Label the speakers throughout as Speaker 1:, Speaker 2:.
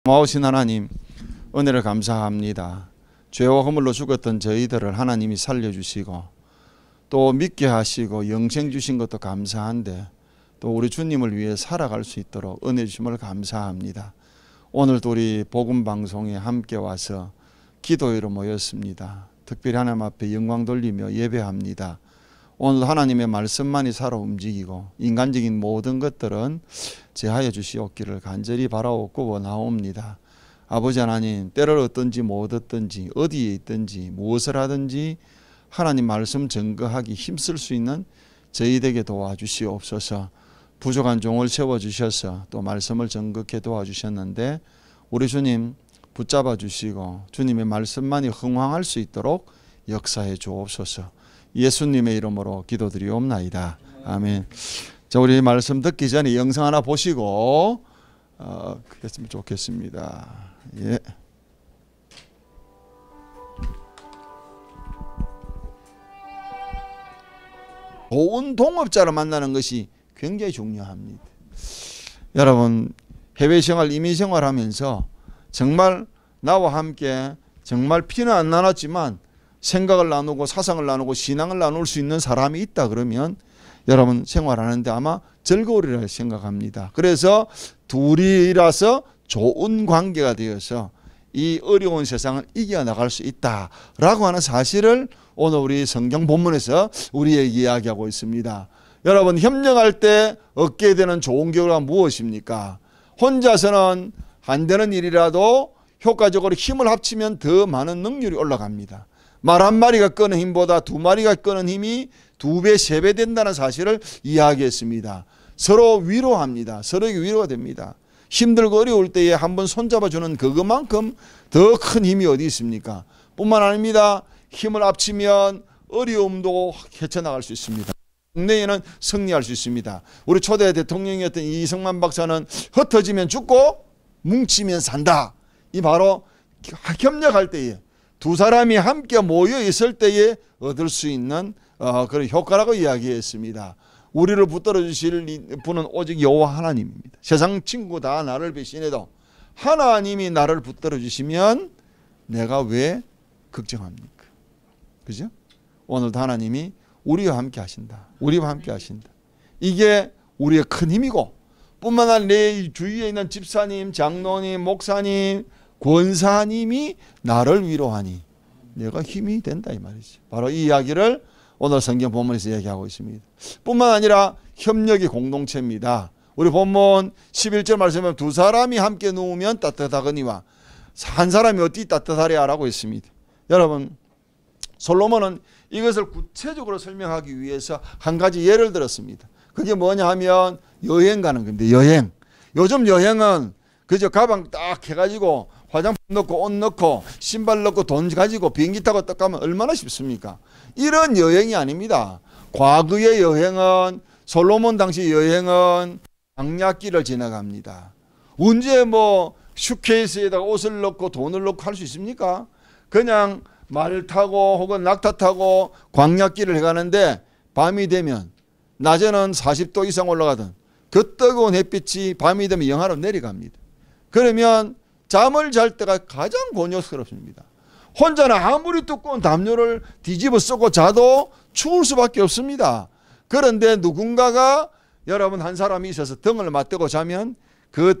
Speaker 1: 고마우신 하나님, 은혜를 감사합니다. 죄와 허물로 죽었던 저희들을 하나님이 살려주시고 또 믿게 하시고 영생 주신 것도 감사한데 또 우리 주님을 위해 살아갈 수 있도록 은혜 주심을 감사합니다. 오늘도 우리 복음방송에 함께 와서 기도회로 모였습니다. 특별히 하나님 앞에 영광 돌리며 예배합니다. 오늘 하나님의 말씀만이 살아 움직이고 인간적인 모든 것들은 제하여 주시옵기를 간절히 바라옵고 원하옵니다. 아버지 하나님, 때를 얻든지 못 얻든지 어디에 있든지 무엇을 하든지 하나님 말씀 증거하기 힘쓸 수 있는 저희에게 도와주시옵소서. 부족한 종을 세워주셔서 또 말씀을 정확히 도와주셨는데 우리 주님 붙잡아 주시고 주님의 말씀만이 흥황할 수 있도록 역사해 주옵소서. 예수님의 이름으로 기도드리옵나이다. 아멘. 자, 우리 말씀 듣기 전에 영상 하나 보시고 그랬으면 좋겠습니다. 예. 좋은 동업자를 만나는 것이 굉장히 중요합니다. 여러분, 해외생활, 이민생활 하면서 정말 나와 함께 정말 피는 안 나눴지만 생각을 나누고 사상을 나누고 신앙을 나눌 수 있는 사람이 있다 그러면 여러분 생활하는데 아마 즐거우리라 생각합니다. 그래서 둘이라서 좋은 관계가 되어서 이 어려운 세상을 이겨나갈 수 있다라고 하는 사실을 오늘 우리 성경 본문에서 우리에게 이야기하고 있습니다. 여러분, 협력할 때 얻게 되는 좋은 결과가 무엇입니까? 혼자서는 안 되는 일이라도 효과적으로 힘을 합치면 더 많은 능률이 올라갑니다. 말 한 마리가 끄는 힘보다 두 마리가 끄는 힘이 2배, 3배 된다는 사실을 이야기했습니다. 서로 위로합니다. 서로에게 위로가 됩니다. 힘들고 어려울 때에 한번 손잡아주는 그것만큼 더 큰 힘이 어디 있습니까? 뿐만 아닙니다. 힘을 합치면 어려움도 헤쳐나갈 수 있습니다. 국내에는 승리할 수 있습니다. 우리 초대 대통령이었던 이승만 박사는 흩어지면 죽고 뭉치면 산다. 이 바로 협력할 때에 두 사람이 함께 모여 있을 때에 얻을 수 있는 그런 효과라고 이야기했습니다. 우리를 붙들어 주실 분은 오직 여호와 하나님입니다. 세상 친구 다 나를 배신해도 하나님이 나를 붙들어 주시면 내가 왜 걱정합니까? 그죠? 오늘도 하나님이 우리와 함께 하신다. 우리와 함께 하신다. 이게 우리의 큰 힘이고 뿐만 아니라 내 주위에 있는 집사님, 장로님, 목사님, 권사님이 나를 위로하니 내가 힘이 된다 이 말이죠. 바로 이 이야기를 오늘 성경 본문에서 얘기하고 있습니다. 뿐만 아니라 협력이 공동체입니다. 우리 본문 11절 말씀에 두 사람이 함께 누우면 따뜻하거니와 한 사람이 어찌 따뜻하랴 라고 했습니다. 여러분, 솔로몬은 이것을 구체적으로 설명하기 위해서 한 가지 예를 들었습니다. 그게 뭐냐 하면 여행 가는 겁니다. 여행. 요즘 여행은 그저 가방 딱 해가지고 화장품 넣고 옷 넣고 신발 넣고 돈 가지고 비행기 타고 딱 가면 얼마나 쉽습니까? 이런 여행이 아닙니다. 과거의 여행은 솔로몬 당시 여행은 광야길을 지나갑니다. 언제 뭐 슈케이스에다가 옷을 넣고 돈을 넣고 할 수 있습니까? 그냥 말 타고 혹은 낙타 타고 광야길을 해가는데 밤이 되면 낮에는 40도 이상 올라가던 그 뜨거운 햇빛이 밤이 되면 영하로 내려갑니다. 그러면 잠을 잘 때가 가장 곤욕스럽습니다. 혼자는 아무리 두꺼운 담요를 뒤집어 쓰고 자도 추울 수밖에 없습니다. 그런데 누군가가 여러분 한 사람이 있어서 등을 맞대고 자면 그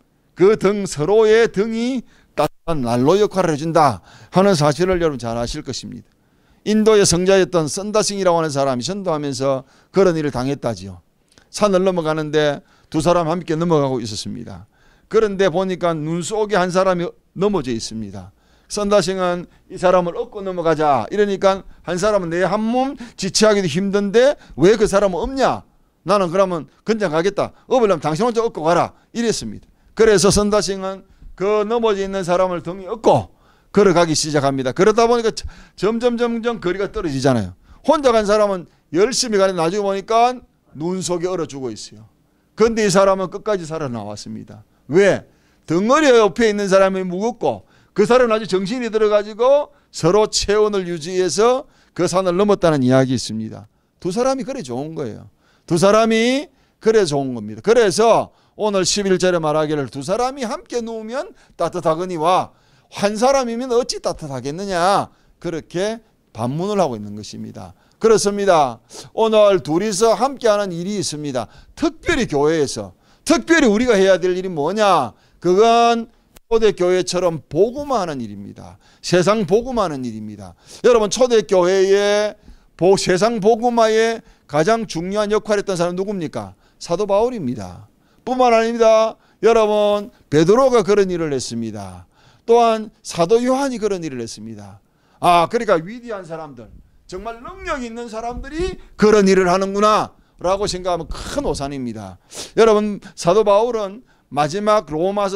Speaker 1: 등 서로의 등이 따뜻한 난로 역할을 해준다 하는 사실을 여러분 잘 아실 것입니다. 인도의 성자였던 선다싱이라고 하는 사람이 전도하면서 그런 일을 당했다지요. 산을 넘어가는데 두 사람 함께 넘어가고 있었습니다. 그런데 보니까 눈 속에 한 사람이 넘어져 있습니다. 선다싱은 이 사람을 업고 넘어가자 이러니까 한 사람은 내 한 몸 지체하기도 힘든데 왜 그 사람은 없냐? 나는 그러면 그냥 가겠다. 업으려면 당신 혼자 업고 가라 이랬습니다. 그래서 선다싱은 그 넘어져 있는 사람을 등에 업고 걸어가기 시작합니다. 그러다 보니까 점점 거리가 떨어지잖아요. 혼자 간 사람은 열심히 가는데 나중에 보니까 눈 속에 얼어 죽어 있어요. 그런데 이 사람은 끝까지 살아나왔습니다. 왜? 덩어리 옆에 있는 사람이 무겁고 그 사람은 아주 정신이 들어가지고 서로 체온을 유지해서 그 산을 넘었다는 이야기 있습니다. 두 사람이 그래 좋은 거예요. 두 사람이 그래 좋은 겁니다. 그래서 오늘 11절에 말하기를 두 사람이 함께 누우면 따뜻하거니와 한 사람이면 어찌 따뜻하겠느냐, 그렇게 반문을 하고 있는 것입니다. 그렇습니다. 오늘 둘이서 함께하는 일이 있습니다. 특별히 교회에서, 특별히 우리가 해야 될 일이 뭐냐, 그건 초대교회처럼 복음화하는 일입니다. 세상 복음화하는 일입니다. 여러분, 초대교회의 세상 복음화에 가장 중요한 역할을 했던 사람은 누굽니까? 사도 바울입니다. 뿐만 아닙니다. 여러분, 베드로가 그런 일을 했습니다. 또한 사도 요한이 그런 일을 했습니다. 그러니까 위대한 사람들, 정말 능력 있는 사람들이 그런 일을 하는구나 라고 생각하면 큰 오산입니다. 여러분, 사도 바울은 마지막 로마서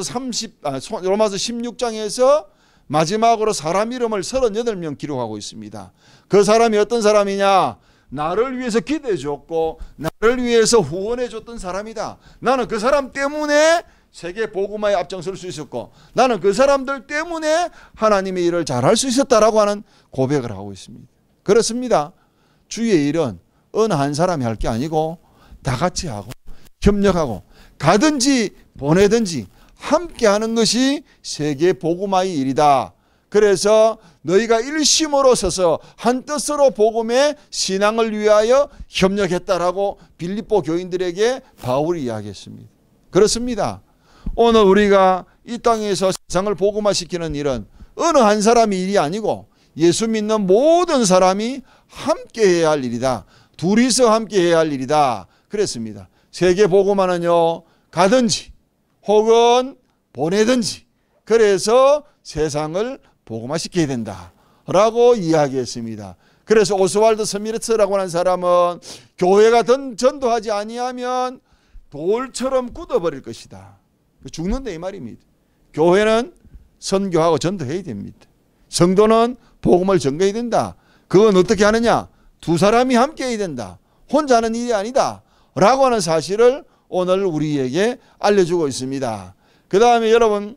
Speaker 1: 16장에서 마지막으로 사람 이름을 38명 기록하고 있습니다. 그 사람이 어떤 사람이냐? 나를 위해서 기도해 줬고 나를 위해서 후원해 줬던 사람이다. 나는 그 사람 때문에 세계 복음화에 앞장설 수 있었고 나는 그 사람들 때문에 하나님의 일을 잘할 수 있었다라고 하는 고백을 하고 있습니다. 그렇습니다. 주의 일은 어느 한 사람이 할 게 아니고 다 같이 하고 협력하고 가든지 보내든지 함께 하는 것이 세계 복음화의 일이다. 그래서 너희가 일심으로 서서 한 뜻으로 복음의 신앙을 위하여 협력했다라고 빌립보 교인들에게 바울이 이야기했습니다. 그렇습니다. 오늘 우리가 이 땅에서 세상을 복음화시키는 일은 어느 한 사람의 일이 아니고 예수 믿는 모든 사람이 함께 해야 할 일이다. 둘이서 함께 해야 할 일이다. 그랬습니다. 세계 복음화는요, 가든지 혹은 보내든지 그래서 세상을 복음화시켜야 된다라고 이야기했습니다. 그래서 오스왈드 스미르츠라고 하는 사람은 교회가 전도하지 아니하면 돌처럼 굳어버릴 것이다. 죽는다 이 말입니다. 교회는 선교하고 전도해야 됩니다. 성도는 복음을 전가해야 된다. 그건 어떻게 하느냐? 두 사람이 함께 해야 된다. 혼자 하는 일이 아니다 라고 하는 사실을 오늘 우리에게 알려주고 있습니다. 그 다음에 여러분,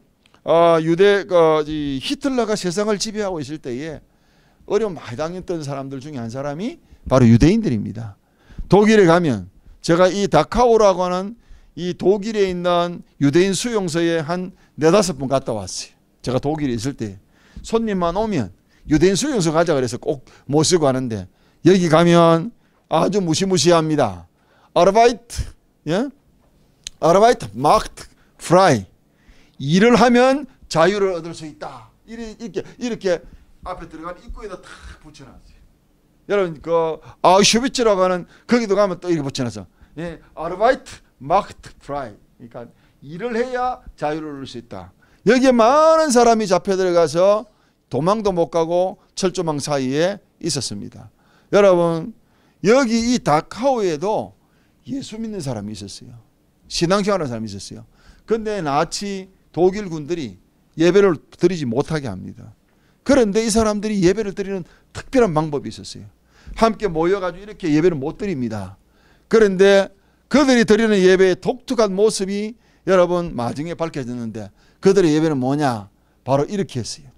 Speaker 1: 히틀러가 세상을 지배하고 있을 때에 어려움 많이 당했던 사람들 중에 한 사람이 바로 유대인들입니다. 독일에 가면 제가 이 다카오라고 하는 이 독일에 있는 유대인 수용소에 한 4-5번 갔다 왔어요. 제가 독일에 있을 때 손님만 오면 유대인 수용소 가자 그래서 꼭 모시고 가는데 여기 가면 아주 무시무시합니다. 아르바이트, 예? 아르바이트 마크트 프라이. 일을 하면 자유를 얻을 수 있다. 이렇게 앞에 들어가는 입구에다 탁 붙여놨어요. 여러분, 그 아우슈비츠라고 하는 거기도 가면 또 이렇게 붙여놨어. 예, 아르바이트 마크트 프라이. 그러니까 일을 해야 자유를 얻을 수 있다. 여기에 많은 사람이 잡혀 들어가서 도망도 못 가고 철조망 사이에 있었습니다. 여러분, 여기 이 다카오에도 예수 믿는 사람이 있었어요. 신앙생활하는 사람이 있었어요. 그런데 나치 독일 군들이 예배를 드리지 못하게 합니다. 그런데 이 사람들이 예배를 드리는 특별한 방법이 있었어요. 함께 모여가지고 이렇게 예배를 못 드립니다. 그런데 그들이 드리는 예배의 독특한 모습이 여러분 나중에 밝혀졌는데 그들의 예배는 뭐냐? 바로 이렇게 했어요.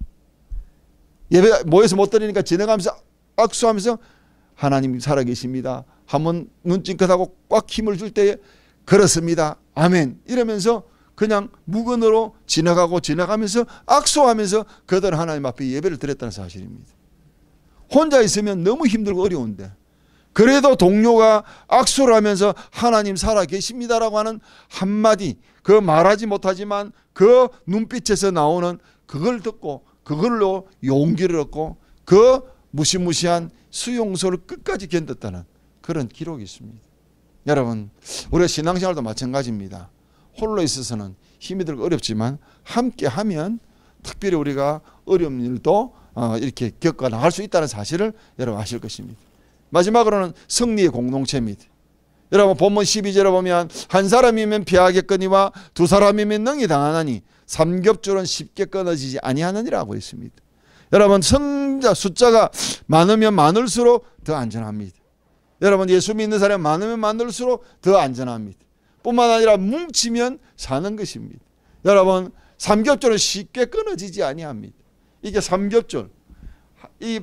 Speaker 1: 예배 모여서 못 드리니까 지나가면서 악수하면서 하나님 살아계십니다. 한번 눈 찡긋하고 꽉 힘을 줄 때에 그렇습니다. 아멘. 이러면서 그냥 무건으로 지나가면서 악수하면서 그들은 하나님 앞에 예배를 드렸다는 사실입니다. 혼자 있으면 너무 힘들고 어려운데 그래도 동료가 악수를 하면서 하나님 살아계십니다라고 하는 한마디, 그 말하지 못하지만 그 눈빛에서 나오는 그걸 듣고 그걸로 용기를 얻고 그 무시무시한 수용소를 끝까지 견뎠다는 그런 기록이 있습니다. 여러분, 우리가 신앙생활도 마찬가지입니다. 홀로 있어서는 힘이 들고 어렵지만 함께 하면 특별히 우리가 어려운 일도 이렇게 겪어 나갈 수 있다는 사실을 여러분 아실 것입니다. 마지막으로는 승리의 공동체입니다. 여러분 본문 12절에 보면 한 사람이면 피하겠거니와 두 사람이면 능히 당하나니 삼겹줄은 쉽게 끊어지지 아니하느니라고 있습니다. 여러분 성자 숫자가 많으면 많을수록 더 안전합니다. 여러분 예수 믿는 사람이 많으면 많을수록 더 안전합니다. 뿐만 아니라 뭉치면 사는 것입니다. 여러분 삼겹줄은 쉽게 끊어지지 아니합니다. 이게 삼겹줄. 이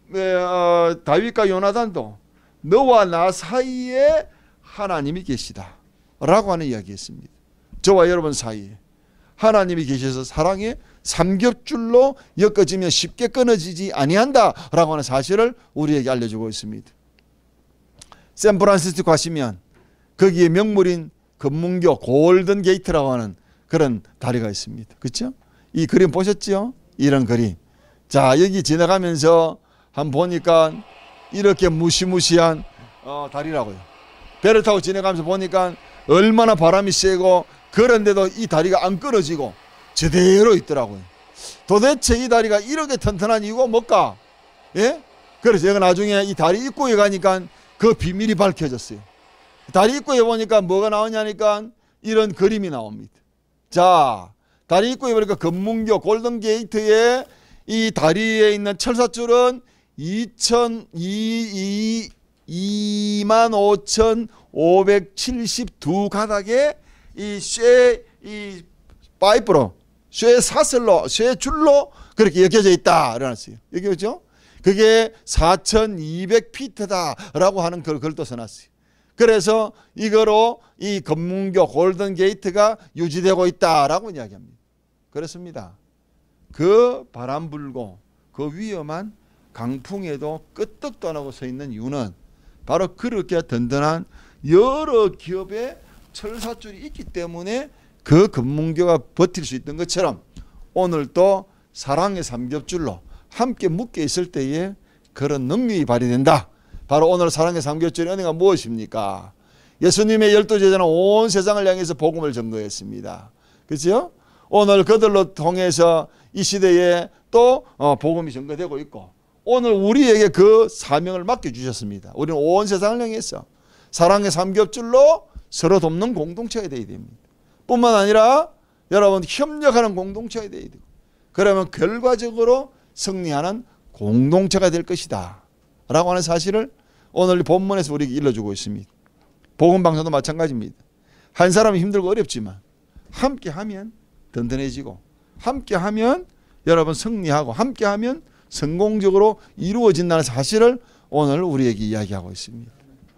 Speaker 1: 다윗과 요나단도 너와 나 사이에 하나님이 계시다 라고 하는 이야기였습니다. 저와 여러분 사이에 하나님이 계셔서 사랑의 삼겹줄로 엮어지면 쉽게 끊어지지 아니한다라고 하는 사실을 우리에게 알려주고 있습니다. 샌프란시스코 가시면 거기에 명물인 금문교 골든 게이트라고 하는 그런 다리가 있습니다. 그렇죠? 이 그림 보셨죠? 이런 그림. 자, 여기 지나가면서 한번 보니까 이렇게 무시무시한 다리라고요. 배를 타고 지나가면서 보니까 얼마나 바람이 세고 그런데도 이 다리가 안 끊어지고 제대로 있더라고요. 도대체 이 다리가 이렇게 튼튼한 이유가 뭘까? 예? 그래서 제가 나중에 이 다리 입구에 가니까 그 비밀이 밝혀졌어요. 다리 입구에 보니까 뭐가 나오냐니까 이런 그림이 나옵니다. 자, 다리 입구에 보니까 금문교 골든 게이트에 이 다리에 있는 철사줄은 25,572가닥의 이 파이프로 쇠 사슬로 쇠 줄로 그렇게 엮여져 있다 그러놨어요. 여기 그죠? 그게 4,200피트다라고 하는 걸 또 써놨어요. 그래서 이거로 이 금문교 골든 게이트가 유지되고 있다라고 이야기합니다. 그렇습니다. 그 바람 불고 그 위험한 강풍에도 끄떡도 안 하고 서 있는 이유는 바로 그렇게 든든한 여러 기업의 철사줄이 있기 때문에 그 금문교가 버틸 수 있던 것처럼 오늘도 사랑의 삼겹줄로 함께 묶여 있을 때에 그런 능력이 발휘된다. 바로 오늘 사랑의 삼겹줄의 은혜가 무엇입니까? 예수님의 12제자는 온 세상을 향해서 복음을 전거했습니다. 그렇죠? 오늘 그들로 통해서 이 시대에 또 복음이 전거되고 있고 오늘 우리에게 그 사명을 맡겨주셨습니다. 우리는 온 세상을 향해서 사랑의 삼겹줄로 서로 돕는 공동체가 되어야 됩니다. 뿐만 아니라 여러분 협력하는 공동체가 되어야 되고 그러면 결과적으로 승리하는 공동체가 될 것이다 라고 하는 사실을 오늘 본문에서 우리에게 일러주고 있습니다. 복음방송도 마찬가지입니다. 한 사람이 힘들고 어렵지만 함께하면 든든해지고 함께하면 여러분 승리하고 함께하면 성공적으로 이루어진다는 사실을 오늘 우리에게 이야기하고 있습니다.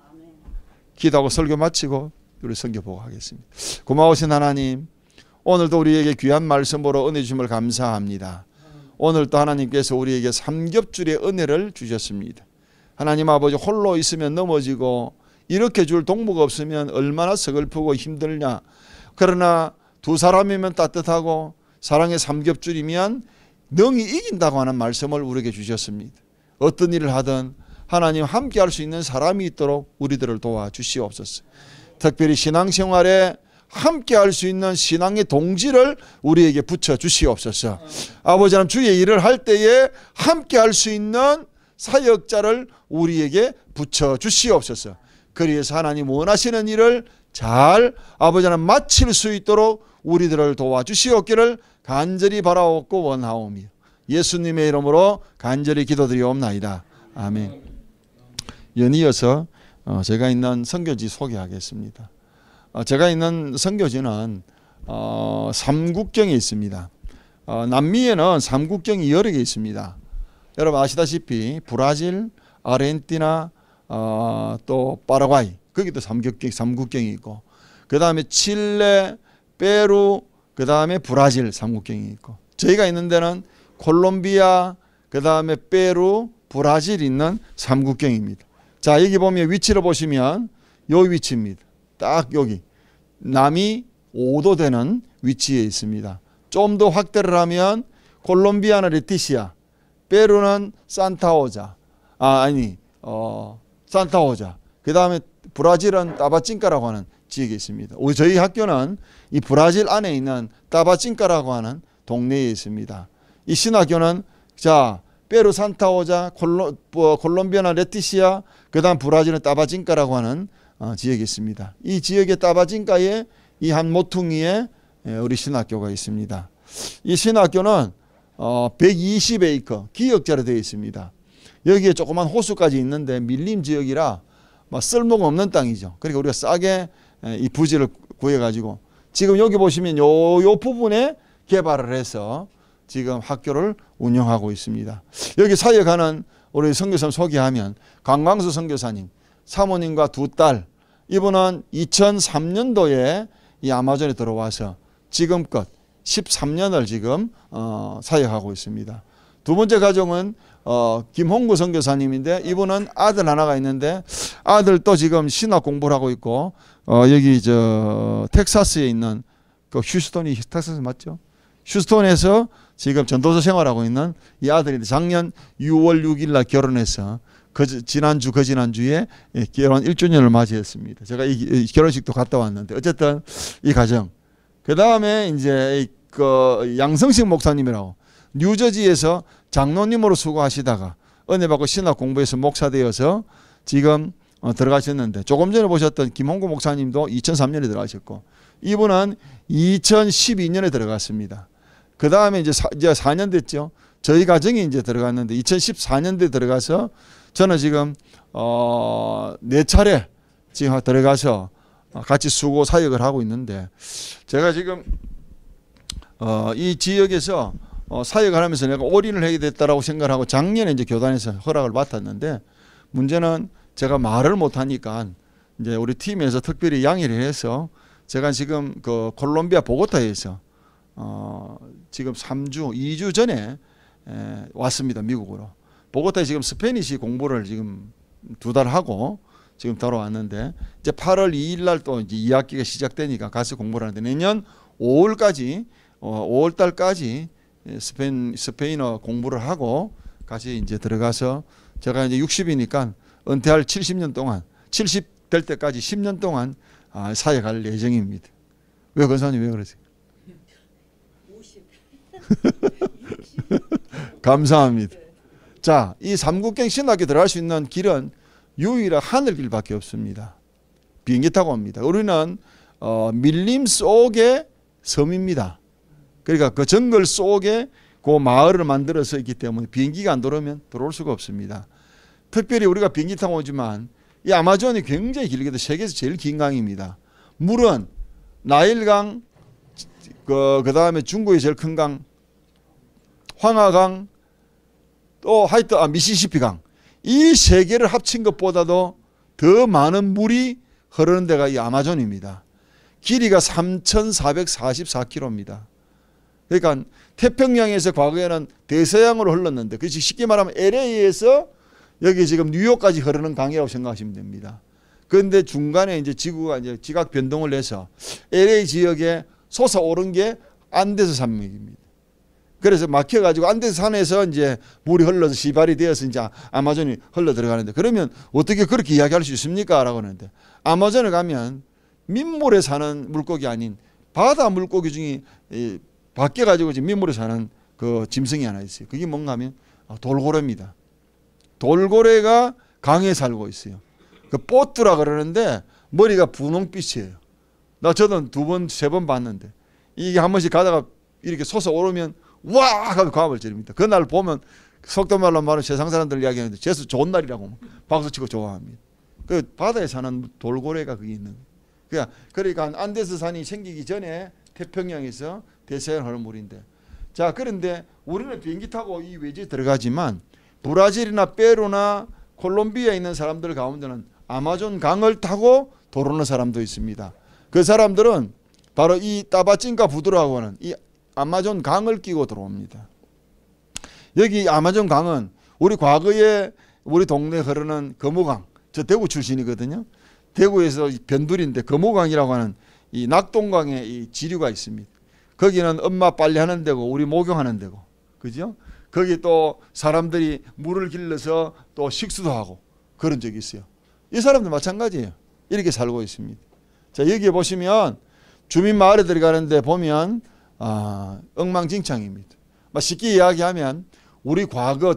Speaker 1: 기도하고 설교 마치고 우리 선교 보고 하겠습니다. 고마우신 하나님, 오늘도 우리에게 귀한 말씀으로 은혜 주심을 감사합니다. 오늘도 하나님께서 우리에게 삼겹줄의 은혜를 주셨습니다. 하나님 아버지, 홀로 있으면 넘어지고 이렇게 줄 동무가 없으면 얼마나 서글프고 힘들냐. 그러나 두 사람이면 따뜻하고 사랑의 삼겹줄이면 능히 이긴다고 하는 말씀을 우리에게 주셨습니다. 어떤 일을 하든 하나님 함께 할 수 있는 사람이 있도록 우리들을 도와주시옵소서. 특별히 신앙생활에 함께 할 수 있는 신앙의 동지를 우리에게 붙여주시옵소서. 아버지 하나님, 주의 일을 할 때에 함께 할 수 있는 사역자를 우리에게 붙여주시옵소서. 그래서 하나님 원하시는 일을 잘 아버지 하나님 마칠 수 있도록 우리들을 도와주시옵기를 간절히 바라옵고 원하오며 예수님의 이름으로 간절히 기도드리옵나이다. 아멘. 연이어서 제가 있는 선교지 소개하겠습니다. 제가 있는 선교지는 삼국경에 있습니다. 남미에는 삼국경이 여러 개 있습니다. 여러분 아시다시피 브라질, 아르헨티나, 또 파라과이, 거기도 삼국경이 있고, 그 다음에 칠레, 페루, 그 다음에 브라질 삼국경이 있고, 저희가 있는 데는 콜롬비아, 그 다음에 페루, 브라질 있는 삼국경입니다. 자, 여기 보면 위치를 보시면 요 위치입니다. 딱 여기 남이 5도 되는 위치에 있습니다. 좀 더 확대를 하면 콜롬비아는 레티시아, 페루는 산타호자, 산타호자, 그 다음에 브라질은 따바칭카라고 하는 지역에 있습니다. 저희 학교는 이 브라질 안에 있는 따바칭카라고 하는 동네에 있습니다. 이 신학교는 자, 페루 산타호자, 콜롬비아나 레티시아, 그 다음 브라질은 따바칭카라고 하는 지역이 있습니다. 이 지역의 따바칭카에 이 한 모퉁이에 우리 신학교가 있습니다. 이 신학교는 120에이커 기역자로 되어 있습니다. 여기에 조그만 호수까지 있는데 밀림 지역이라 쓸모가 없는 땅이죠. 그러니까 우리가 싸게 이 부지를 구해가지고 지금 여기 보시면 요 부분에 개발을 해서 지금 학교를 운영하고 있습니다. 여기 사역하는 우리 선교사님 소개하면 강광수 선교사님, 사모님과 두 딸, 이분은 2003년도에 이 아마존에 들어와서 지금껏 13년을 지금 사역하고 있습니다. 두 번째 가정은 김홍구 선교사님인데 이분은 아들 하나가 있는데 아들도 지금 신학 공부를 하고 있고 여기 저 텍사스에 있는 그 휴스턴이 텍사스 맞죠? 휴스턴에서 지금 전도사 생활하고 있는 이 아들인데 작년 6월 6일 날 결혼해서 지난주에 결혼 1주년을 맞이했습니다. 제가 이 결혼식도 갔다 왔는데 어쨌든 이 가정. 그 다음에 이제 그 양성식 목사님이라고 뉴저지에서 장로님으로 수고하시다가 은혜 받고 신학 공부해서 목사 되어서 지금 들어가셨는데 조금 전에 보셨던 김홍구 목사님도 2003년에 들어가셨고 이분은 2012년에 들어갔습니다. 그 다음에 이제 4년 됐죠. 저희 가정이 이제 들어갔는데 2014년도에 들어가서 저는 지금 4차례 지금 들어가서 같이 수고 사역을 하고 있는데 제가 지금 이 지역에서 사역을 하면서 내가 올인을 하게 됐다라고 생각을 하고 작년에 이제 교단에서 허락을 맡았는데 문제는 제가 말을 못하니까 이제 우리 팀에서 특별히 양해를 해서 제가 지금 그 콜롬비아 보고타에서 지금 2주 전에 왔습니다. 미국으로. 보고타에 지금 스페니시 공부를 지금 2달 하고 지금 돌아왔는데 이제 8월 2일 날 또 이제 2학기가 시작되니까 가서 공부를 하는데 내년 5월까지 5월 달까지 스페인어 공부를 하고 같이 이제 들어가서 제가 이제 60이니까 은퇴할 70년 동안 70 될 때까지 10년 동안 사역할 예정입니다. 왜 권사님 왜 그러세요? 50. 감사합니다. 자, 이 삼국경 신학교 들어갈 수 있는 길은 유일한 하늘길밖에 없습니다. 비행기 타고 옵니다. 우리는 밀림 속의 섬입니다. 그러니까 그 정글 속에 그 마을을 만들어서 있기 때문에 비행기가 안 들어오면 들어올 수가 없습니다. 특별히 우리가 비행기 타고 오지만 이 아마존이 굉장히 길게 세계에서 제일 긴 강입니다. 물은 나일강, 그 다음에 중국의 제일 큰 강, 황하강, 또 하여튼 미시시피강, 이 세 개를 합친 것보다도 더 많은 물이 흐르는 데가 이 아마존입니다. 길이가 3,444km입니다. 그러니까 태평양에서 과거에는 대서양으로 흘렀는데 그것이 쉽게 말하면 LA에서 여기 지금 뉴욕까지 흐르는 강이라고 생각하시면 됩니다. 그런데 중간에 이제 지구가 이제 지각 변동을 해서 LA 지역에 솟아오른 게 안데스 산맥입니다. 그래서 막혀가지고 안데스 산에서 이제 물이 흘러서 시발이 되어서 이제 아마존이 흘러 들어가는데 그러면 어떻게 그렇게 이야기할 수 있습니까? 라고 하는데 아마존에 가면 민물에 사는 물고기 아닌 바다 물고기 중에 바뀌어가지고 지금 민물에 사는 그 짐승이 하나 있어요. 그게 뭔가 하면 돌고래입니다. 돌고래가 강에 살고 있어요. 그 뽀뚜라 그러는데 머리가 분홍빛이에요. 저도 2번, 3번 봤는데 이게 한 번씩 가다가 이렇게 솟아오르면 와! 하고 과음을 지릅니다. 그날 보면 속도말로 말하면 세상 사람들 이야기하는데 재수 좋은 날이라고 박수치고 좋아합니다. 그 바다에 사는 돌고래가 그게 있는 거예요. 그러니까 안데스 산이 생기기 전에 태평양에서 대서양 흐르는 물인데 자 그런데 우리는 비행기 타고 이 외지에 들어가지만 브라질이나 페루나 콜롬비아에 있는 사람들 가운데는 아마존 강을 타고 도로는 사람도 있습니다. 그 사람들은 바로 이 따바찐가 부두라고 하는 이 아마존 강을 끼고 들어옵니다. 여기 아마존 강은 우리 과거에 우리 동네에 흐르는 거모강, 저 대구 출신이거든요. 대구에서 변두리인데 거모강이라고 하는 이 낙동강에 이 지류가 있습니다. 거기는 엄마 빨래하는 데고 우리 목욕하는 데고 그죠? 거기 또 사람들이 물을 길러서 또 식수도 하고 그런 적이 있어요. 이 사람도 마찬가지예요. 이렇게 살고 있습니다. 자 여기에 보시면 주민 마을에 들어가는데 보면 엉망진창입니다. 쉽게 이야기하면 우리 과거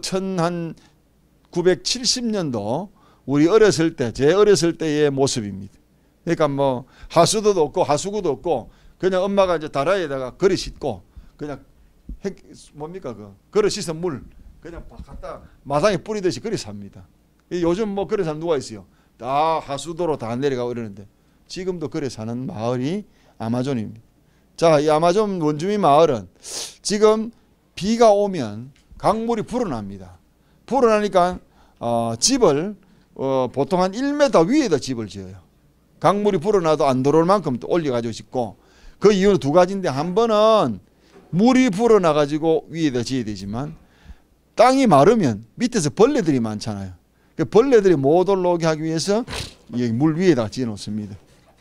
Speaker 1: 1970년도 우리 어렸을 때, 제 어렸을 때의 모습입니다. 그러니까 뭐 하수도도 없고 하수구도 없고 그냥 엄마가 이제 다라에다가 그릇 씻고 그냥 뭡니까 그릇 씻은 물 그냥 갖다 마당에 뿌리듯이 그릇 삽니다. 요즘 뭐 그릇 사는 누가 있어요? 다 하수도로 다 내려가고 이러는데 지금도 그릇 사는 마을이 아마존입니다. 자, 이 아마존 원주민 마을은 지금 비가 오면 강물이 불어납니다. 불어나니까 집을 보통 한 1m 위에다 집을 지어요. 강물이 불어나도 안 들어올 만큼 또 올려가지고 짓고, 그 이유는 두 가지인데, 한 번은 물이 불어나가지고 위에다 지어야 되지만 땅이 마르면 밑에서 벌레들이 많잖아요. 그 벌레들이 못 올라오게 하기 위해서 물 위에다가 지어 놓습니다.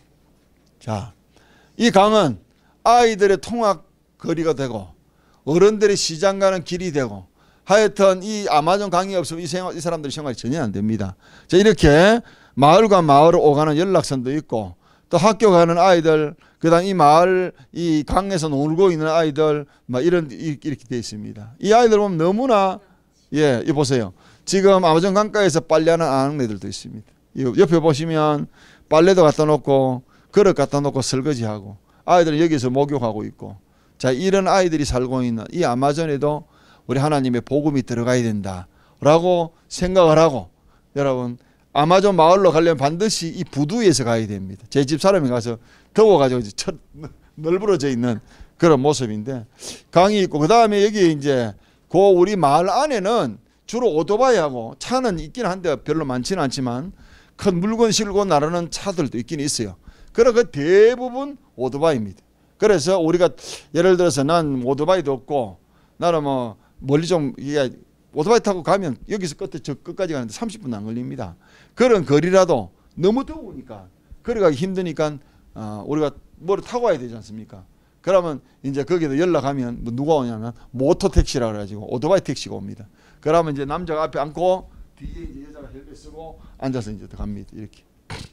Speaker 1: 자, 이 강은 아이들의 통학 거리가 되고 어른들이 시장 가는 길이 되고, 하여튼 이 아마존 강이 없으면 이 사람들의 생활이 전혀 안 됩니다. 자, 이렇게 마을과 마을을 오가는 연락선도 있고, 또 학교 가는 아이들, 그다음 이 마을 이 강에서 놀고 있는 아이들, 막 이렇게 돼 있습니다. 이 아이들 보면 너무나, 예, 이 보세요. 지금 아마존 강가에서 빨래하는 아낙네들도 있습니다. 옆에 보시면 빨래도 갖다 놓고 그릇 갖다 놓고 설거지하고, 아이들은 여기서 목욕하고 있고. 자, 이런 아이들이 살고 있는 이 아마존에도 우리 하나님의 복음이 들어가야 된다라고 생각을 하고, 여러분 아마존 마을로 가려면 반드시 이 부두에서 가야 됩니다. 제 집 사람이 가서 더워가지고 널브러져 있는 그런 모습인데, 강이 있고, 그 다음에 여기 이제 그 우리 마을 안에는 주로 오토바이하고 차는 있긴 한데 별로 많지는 않지만 큰 물건 실고 나르는 차들도 있긴 있어요. 그러나 그 대부분 오토바이입니다. 그래서 우리가 예를 들어서 난 오토바이도 없고, 나는 뭐 멀리 좀 이게 오토바이 타고 가면 여기서 끝에 저 끝까지 가는데 30분 안 걸립니다. 그런 거리라도 너무 더우니까 걸어가기 힘드니까 우리가 뭐를 타고 와야 되지 않습니까? 그러면 이제 거기도 연락하면 뭐 누가 오냐면 모토 택시라 그래가지고 오토바이 택시가 옵니다. 그러면 이제 남자가 앞에 앉고 뒤에 이제 여자가 헬멧 쓰고 앉아서 이제 갑니다. 이렇게.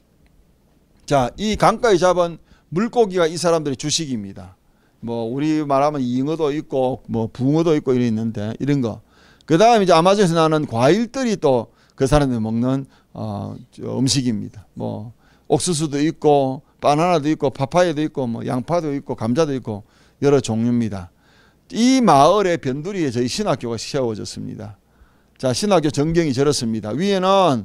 Speaker 1: 자, 이 강가에 잡은 물고기가 이 사람들의 주식입니다. 뭐 우리 말하면 잉어도 있고 뭐 붕어도 있고 이런 있는데 이런 거. 그 다음에 이제 아마존에서 나는 과일들이 또 그 사람들이 먹는 음식입니다. 뭐 옥수수도 있고 바나나도 있고 파파야도 있고 뭐 양파도 있고 감자도 있고 여러 종류입니다. 이 마을의 변두리에 저희 신학교가 세워졌습니다. 자, 신학교 전경이 저렇습니다. 위에는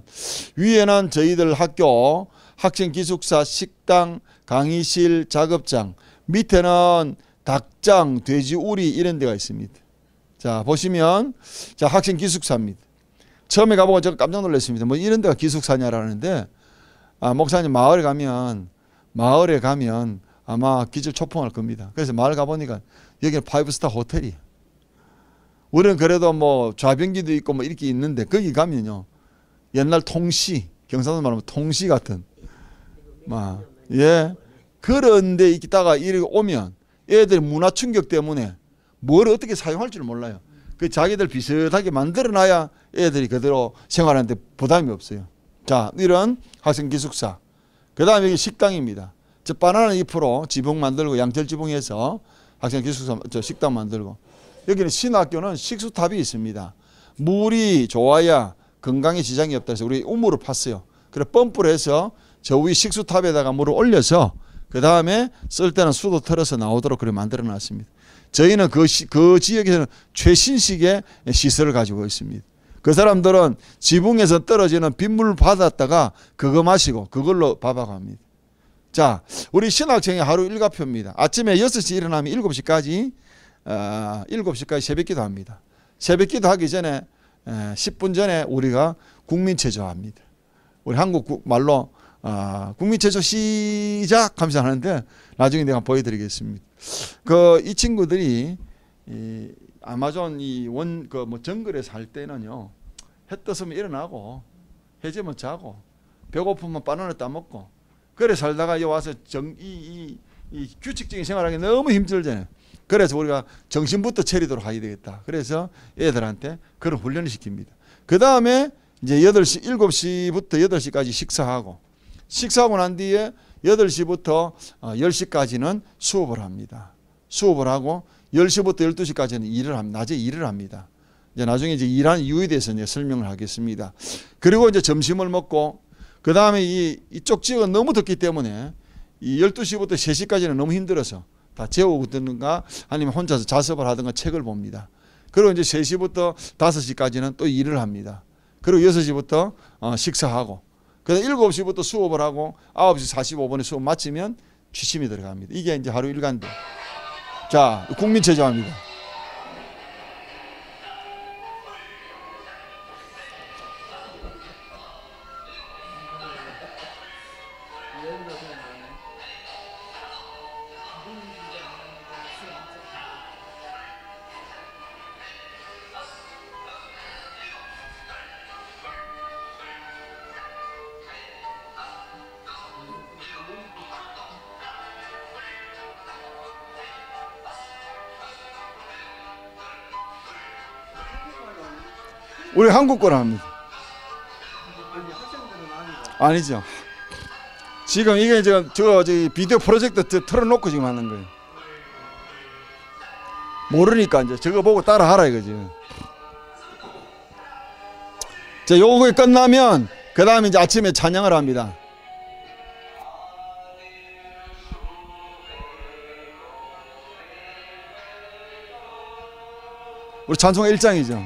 Speaker 1: 저희들 학교 학생 기숙사, 식당, 강의실, 작업장, 밑에는 닭장, 돼지우리 이런 데가 있습니다. 자, 보시면 자, 학생 기숙사입니다. 처음에 가보고 제가 깜짝 놀랐습니다. 뭐 이런 데가 기숙사냐라는데, 목사님 마을에 가면 아마 기절 초풍할 겁니다. 그래서 마을 가보니까 여기는 5스타 호텔이에요. 우리는 그래도 뭐 좌변기도 있고 뭐 이렇게 있는데, 거기 가면요 옛날 통시, 경상도 말하면 통시 같은 예, 그런데 있다가 이렇게 오면 애들이 문화 충격 때문에 뭘 어떻게 사용할 줄 몰라요. 그 자기들 비슷하게 만들어놔야 애들이 그대로 생활하는데 부담이 없어요. 자, 이런 학생 기숙사. 그 다음에 여기 식당입니다. 저 바나나 잎으로 지붕 만들고 양철 지붕에서 학생 기숙사 식당 만들고, 여기는 신학교는 식수탑이 있습니다. 물이 좋아야 건강에 지장이 없다 해서 우리 우물을 팠어요. 그래 펌프를 해서 저 위 식수탑에다가 물을 올려서 그 다음에 쓸 때는 수도 털어서 나오도록 그렇게 만들어 놨습니다. 저희는 그 지역에서는 최신식의 시설을 가지고 있습니다. 그 사람들은 지붕에서 떨어지는 빗물을 받았다가 그거 마시고 그걸로 밥하갑니다. 자, 우리 신학생의 하루 일과표입니다. 아침에 6시 일어나면 7시까지 새벽기도 합니다. 새벽기도 하기 전에 10분 전에 우리가 국민체조합니다. 우리 한국 말로 국민체조 시작 하면서 하는데 나중에 내가 보여드리겠습니다. 이 친구들이 아마존 뭐 정글에 살 때는요, 해 떴으면 일어나고 해지면 자고 배고프면 바나나 따먹고 그래 살다가 여기 와서 이 규칙적인 생활하기 너무 힘들잖아요. 그래서 우리가 정신부터 차리도록 해야 되겠다. 그래서 애들한테 그런 훈련을 시킵니다. 그 다음에 이제 7시부터 8시까지 식사하고 난 뒤에 8시부터 10시까지는 수업을 합니다. 수업을 하고 10시부터 12시까지는 일을 합니다. 낮에 일을 합니다. 이제 나중에 이제 일하는 이유에 대해서 이제 설명을 하겠습니다. 그리고 이제 점심을 먹고, 그 다음에 이쪽 지역은 너무 덥기 때문에 이 12시부터 3시까지는 너무 힘들어서 다 재우든가 아니면 혼자서 자습을 하든가 책을 봅니다. 그리고 이제 3시부터 5시까지는 또 일을 합니다. 그리고 6시부터 식사하고, 그다음 7시부터 수업을 하고 9시 45분에 수업 마치면 취침이 들어갑니다. 이게 이제 하루 일과인데. 자, 국민체조합니다. 우리 한국 거로 합니다. 아니죠. 지금 이게 저기 비디오 프로젝트 틀어놓고 지금 하는 거예요. 모르니까 이제 저거 보고 따라 하라 이거지. 자, 요거 끝나면 그 다음에 이제 아침에 찬양을 합니다. 우리 찬송 1장이죠.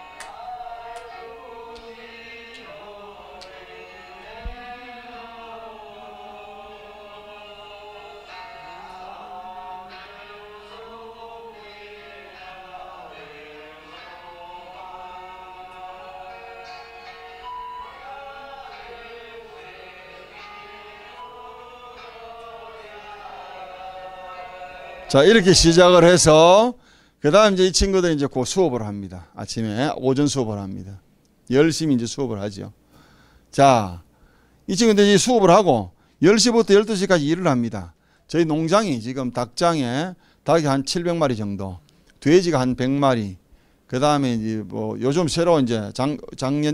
Speaker 1: 자, 이렇게 시작을 해서 그 다음 이제 이 친구들이 이제 그 수업을 합니다. 아침에 오전 수업을 합니다. 열심히 이제 수업을 하죠. 자, 이 친구들이 수업을 하고 10시부터 12시까지 일을 합니다. 저희 농장이 지금 닭장에 닭이 한 700마리 정도, 돼지가 한 100마리, 그 다음에 이제 뭐 요즘 새로 이제 작년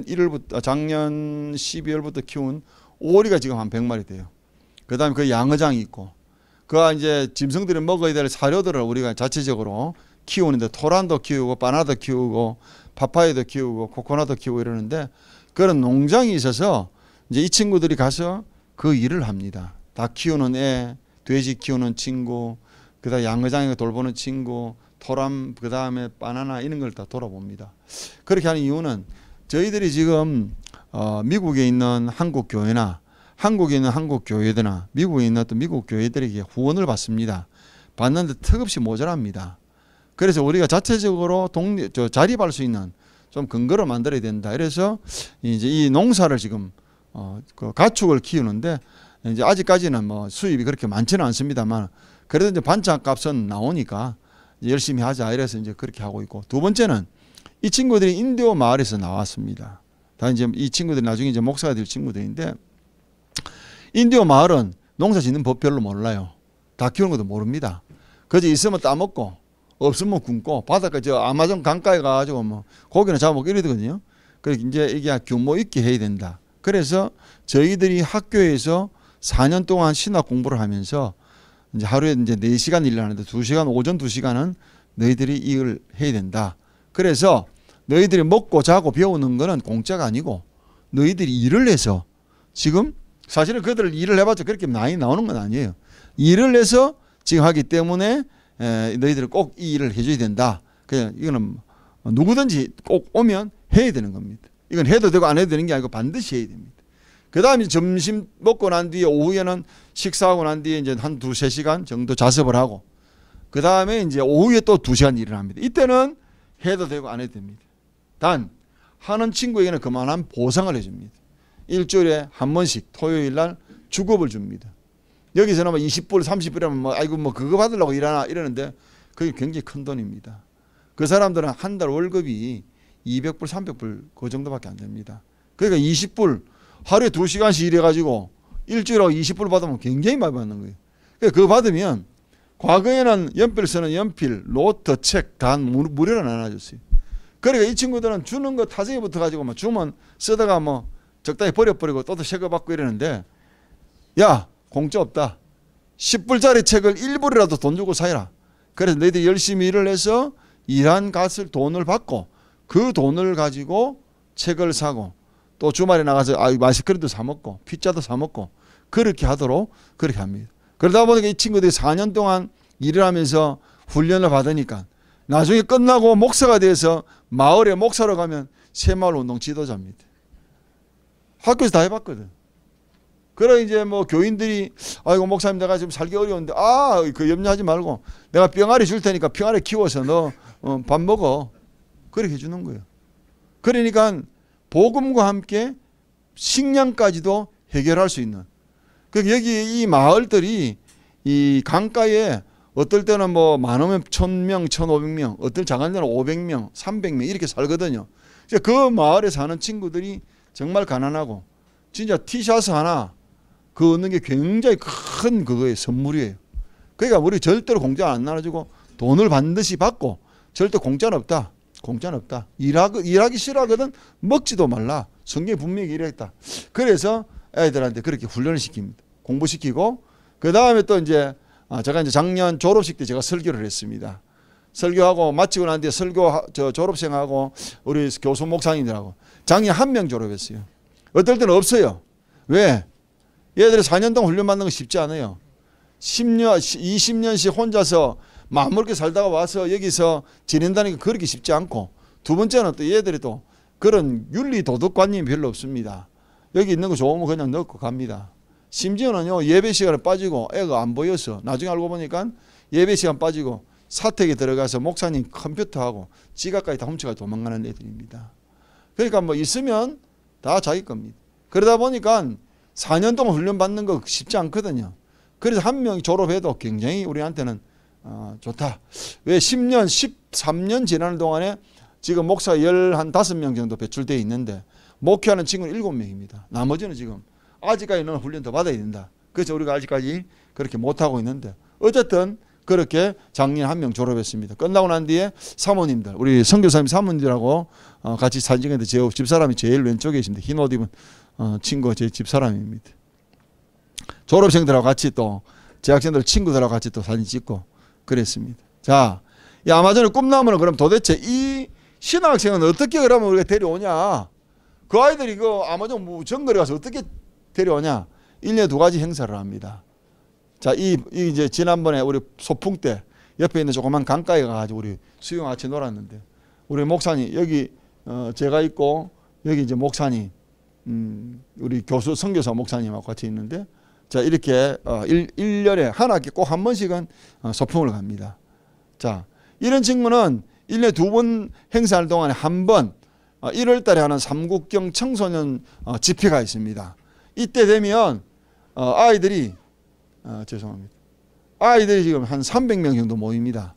Speaker 1: 12월부터 키운 오리가 지금 한 100마리 돼요. 그 다음에 그 양어장이 있고, 그 이제 짐승들이 먹어야 될 사료들을 우리가 자체적으로 키우는데 토란도 키우고 바나나도 키우고 파파이도 키우고 코코넛도 키우고 이러는데 그런 농장이 있어서 이제 이 친구들이 가서 그 일을 합니다. 닭 키우는 애, 돼지 키우는 친구, 그다음 양어장에 돌보는 친구, 토란, 그다음에 바나나 이런 걸 다 돌아봅니다. 그렇게 하는 이유는 저희들이 지금 미국에 있는 한국 교회나 한국에 있는 한국 교회들이나 미국에 있는 또 미국 교회들에게 후원을 받습니다. 받는데 턱없이 모자랍니다. 그래서 우리가 자체적으로 자립할 수 있는 좀 근거를 만들어야 된다. 그래서 이제 이 농사를 지금 그 가축을 키우는데 이제 아직까지는 뭐 수입이 그렇게 많지는 않습니다만 그래도 이제 반찬값은 나오니까 열심히 하자. 이래서 이제 그렇게 하고 있고, 두 번째는 이 친구들이 인도 마을에서 나왔습니다. 다 이제 이 친구들이 나중에 이제 목사가 될 친구들인데 인도 마을은 농사 짓는 법 별로 몰라요. 다 키우는 것도 모릅니다. 그저 있으면 따먹고 없으면 굶고 바닷가 저 아마존 강가에 가가지고 뭐 고기나 잡아먹고 이러거든요. 그래서 이제 이게 규모 있게 해야 된다. 그래서 저희들이 학교에서 4년 동안 신학 공부를 하면서 이제 하루에 이제 4시간 일을 하는데 2시간, 오전 2시간은 너희들이 이걸 해야 된다. 그래서 너희들이 먹고 자고 배우는 거는 공짜가 아니고 너희들이 일을 해서, 지금 사실은 그들 일을 해봤자 그렇게 많이 나오는 건 아니에요. 일을 해서 지금 하기 때문에 너희들은 꼭 이 일을 해줘야 된다. 그냥 이거는 누구든지 꼭 오면 해야 되는 겁니다. 이건 해도 되고 안 해도 되는 게 아니고 반드시 해야 됩니다. 그 다음에 점심 먹고 난 뒤에 오후에는 식사하고 난 뒤에 이제 한 2-3시간 정도 자습을 하고, 그 다음에 이제 오후에 또 2시간 일을 합니다. 이때는 해도 되고 안 해도 됩니다. 단 하는 친구에게는 그만한 보상을 해줍니다. 일주일에 한 번씩 토요일 날 주급을 줍니다. 여기서는 뭐 20불, 30불이면 뭐 아이고 뭐 그거 받으려고 일하나 이러는데 그게 굉장히 큰 돈입니다. 그 사람들은 한 달 월급이 200불, 300불 그 정도밖에 안 됩니다. 그러니까 20불 하루에 2시간씩 일해가지고 일주일하고 20불 받으면 굉장히 많이 받는 거예요. 그러니까 그거 받으면 과거에는 연필 쓰는 연필, 노트, 책 다 무료로 나눠줬어요. 그러니까 이 친구들은 주는 거 타성에 붙어가지고 뭐 주면 쓰다가 뭐 적당히 버려버리고 또 새 거 받고 이러는데, 야 공짜 없다. 10불짜리 책을 1불이라도 돈 주고 사라. 그래서 너희들이 열심히 일을 해서 일한 값을 돈을 받고 그 돈을 가지고 책을 사고 또 주말에 나가서 마스크도 사 먹고 피자도 사 먹고 그렇게 하도록 그렇게 합니다. 그러다 보니까 이 친구들이 4년 동안 일을 하면서 훈련을 받으니까 나중에 끝나고 목사가 돼서 마을에 목사로 가면 새마을 운동 지도자입니다. 학교에서 다 해봤거든. 그래 이제 뭐 교인들이 아이고 목사님 내가 지금 살기 어려운데 그 염려하지 말고 내가 병아리 줄 테니까 병아리 키워서 너 밥 먹어. 그렇게 해주는 거예요. 그러니까 복음과 함께 식량까지도 해결할 수 있는. 그러니까 여기 이 마을들이 이 강가에 어떨 때는 뭐 많으면 1000명, 1500명, 어떨 작은 데는 500명, 300명 이렇게 살거든요. 그 마을에 사는 친구들이 정말 가난하고 진짜 티셔츠 하나 그 얻는 게 굉장히 큰 그거의 선물이에요. 그러니까 우리 절대로 공짜 안 나눠주고 돈을 반드시 받고 절대 공짜는 없다. 공짜는 없다. 일하기 싫어하거든 먹지도 말라. 성경에 분명히 이랬다. 그래서 애들한테 그렇게 훈련을 시킵니다. 공부시키고 그 다음에 또 이제 제가 이제 작년 졸업식 때 제가 설교를 했습니다. 설교하고 마치고 난 뒤에 졸업생하고 우리 교수 목사님들하고 작년 1명 졸업했어요. 어떨 때는 없어요. 왜? 얘들이 4년 동안 훈련 받는 거 쉽지 않아요. 10년, 20년씩 혼자서 마음먹게 살다가 와서 여기서 지낸다는 게 그렇게 쉽지 않고, 두 번째는 또 얘들이 또 그런 윤리 도덕관념이 별로 없습니다. 여기 있는 거 좋으면 그냥 넣고 갑니다. 심지어는요, 예배 시간에 빠지고 애가 안 보여서 나중에 알고 보니까 예배 시간 빠지고 사택에 들어가서 목사님 컴퓨터하고 지갑까지 다 훔쳐가 도망가는 애들입니다. 그러니까 뭐 있으면 다 자기 겁니다. 그러다 보니까 4년 동안 훈련 받는 거 쉽지 않거든요. 그래서 한 명이 졸업해도 굉장히 우리한테는 좋다. 왜 10년, 13년 지나는 동안에 지금 목사 15명 정도 배출되어 있는데 목회하는 친구는 7명입니다. 나머지는 지금 아직까지는 훈련 더 받아야 된다. 그래서 우리가 아직까지 그렇게 못하고 있는데 어쨌든 그렇게 작년 1명 졸업했습니다. 끝나고 난 뒤에 사모님들, 우리 선교사님 사모님들하고 같이 사진 찍었는데 제 집사람이 제일 왼쪽에 있습니다. 흰 옷 입은 친구가 제 집사람입니다. 졸업생들하고 같이 또 재학생들 친구들하고 같이 또 사진 찍고 그랬습니다. 자, 이 아마존의 꿈나무는 그럼 도대체 이 신학생은 어떻게 그러면 우리가 데려오냐? 그 아이들이 그 아마존 정글에 가서 어떻게 데려오냐? 1년에 2가지 행사를 합니다. 자, 이제 지난번에 우리 소풍 때 옆에 있는 조그만 강가에 가가지고 우리 수영 같이 놀았는데 우리 목사님 여기 제가 있고 여기 이제 목사님 우리 교수 선교사 목사님하고 같이 있는데 자 이렇게 1년에 한 학기 꼭 한 번씩은 소풍을 갑니다. 자 이런 친구는 1년에 2번 행사할 동안에 한 번 1월 달에 하는 삼국경 청소년 집회가 있습니다. 이때 되면 아이들이 죄송합니다. 아이들이 지금 한 300명 정도 모입니다.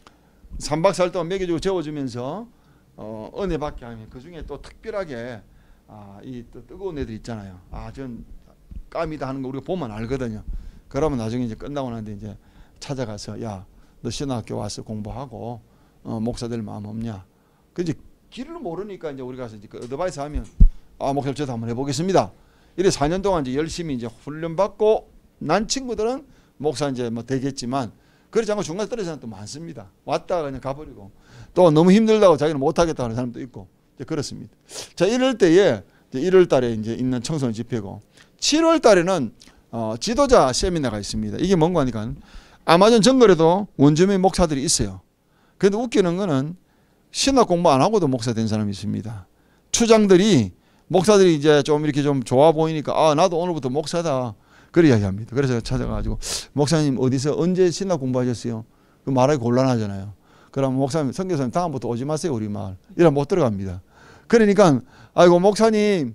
Speaker 1: 3박 4일 동안 먹여주고 재워주면서 은혜 받게 하면 그 중에 또 특별하게 이 또 뜨거운 애들 있잖아요. 전 까미다 하는 거 우리가 보면 알거든요. 그러면 나중에 이제 끝나고 나는데 이제 찾아가서 야, 너 신학교 와서 공부하고 목사 될 마음 없냐? 그 이제 길을 모르니까 이제 우리 가서 이제 그 어드바이스 하면 목사님 저도 한번 해보겠습니다. 이래 4년 동안 이제 열심히 이제 훈련 받고 난 친구들은 목사 이제 뭐 되겠지만 그렇지 않고 중간에 떨어지는 사람도 많습니다. 왔다가 그냥 가버리고 또 너무 힘들다고 자기는 못하겠다 하는 사람도 있고 이제 그렇습니다. 자 이럴 때에 1월 달에 이제 있는 청소년 집회고 7월 달에는 지도자 세미나가 있습니다. 이게 뭔가 하니까 아마존 정글에도 원주민 목사들이 있어요. 그런데 웃기는 거는 신학 공부 안 하고도 목사 된 사람이 있습니다. 추장들이 목사들이 이제 좀 이렇게 좀 좋아 보이니까 나도 오늘부터 목사다. 그래 이야기합니다. 그래서 찾아가지고 목사님 어디서 언제 신학 공부하셨어요? 그 말하기 곤란하잖아요. 그럼 목사님 선교사님 다음부터 오지 마세요 우리 마을. 이러면 못 들어갑니다. 그러니까 아이고 목사님